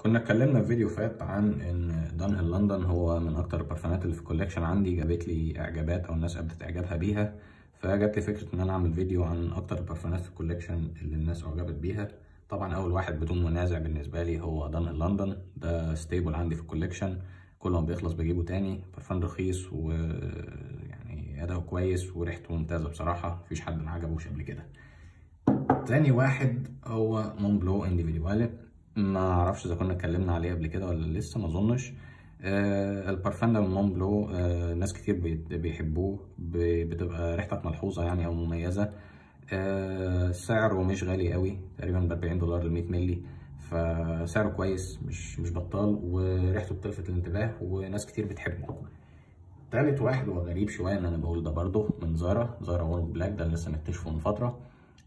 كنا اتكلمنا في فيديو فات عن ان دانهيل لندن هو من اكتر البرفانات اللي في الكوليكشن عندي، جابت لي اعجابات او الناس ابدت اعجابها بيها، فجات لي فكره ان انا اعمل فيديو عن اكتر البرفانات في الكوليكشن اللي الناس اعجبت بيها. طبعا اول واحد بدون منازع بالنسبه لي هو دانهيل لندن، ده ستيبل عندي في الكوليكشن، كل ما بيخلص بجيبه تاني. برفان رخيص ويعني اداؤه كويس وريحته ممتازه بصراحه، مفيش حد ما عجبوش قبل كده. تاني واحد هو مون بلو انديفيدوالي، ما اعرفش اذا كنا اتكلمنا عليه قبل كده ولا لسه، ما اظنش. البارفان ده من مون بلو، ناس كتير بيحبوه، بتبقى ريحتك ملحوظه يعني او مميزه. سعره مش غالي قوي، تقريبا ب $40 ل 100 مللي، فسعره كويس، مش بطال، وريحته بتلفت الانتباه وناس كتير بتحبه. تالت واحد هو غريب شويه ان انا بقول ده برضه، من زارا وورم بلاك، ده اللي لسه مكتشفه من فتره.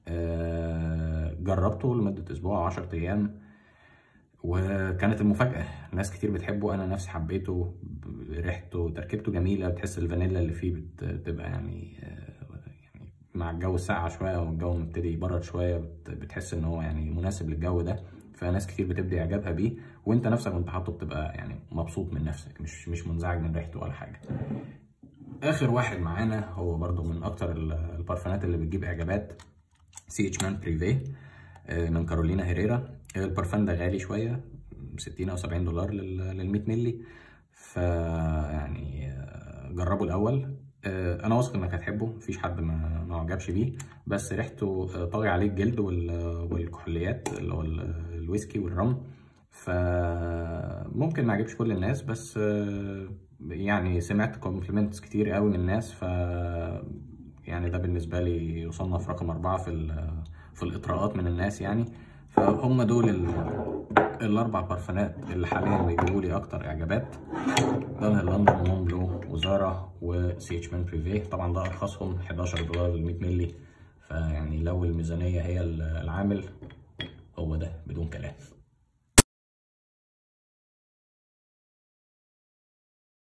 جربته لمدة أسبوع 10 أيام وكانت المفاجأة، ناس كتير بتحبه، أنا نفسي حبيته. ريحته تركيبته جميلة، بتحس الفانيلا اللي فيه بتبقى يعني مع الجو الساقع شوية والجو مبتدي يبرد شوية، بتحس إن هو يعني مناسب للجو ده، فناس كتير بتبدي إعجابها بيه، وأنت نفسك وأنت حاطه بتبقى يعني مبسوط من نفسك، مش منزعج من ريحته ولا حاجة. آخر واحد معانا هو برضو من أكتر البارفانات اللي بتجيب إعجابات، سي اتش مان بريفيه من كارولينا هيريرا. البرفان ده غالي شويه، 60 او $70 لل 100 مللي، فيعني جربه الاول. انا واثق انك هتحبه، مفيش حد ما عجبش بيه، بس ريحته طاغي عليه الجلد والكحوليات اللي هو الويسكي والرم، فممكن ما عجبش كل الناس، بس يعني سمعت كومبلمنتس كتير قوي من الناس، يعني ده بالنسبه لي يصنف رقم 4 في الإطراءات من الناس يعني. فهم دول الأربع برفانات اللي حاليا بيجيبوا لي أكتر إعجابات، دانهيل لندن ومون بلو وزارا وسي اتش مان بريفيه. طبعا ده أرخصهم $11 ل 100 مللي، فيعني لو الميزانية هي العامل، هو ده بدون كلام.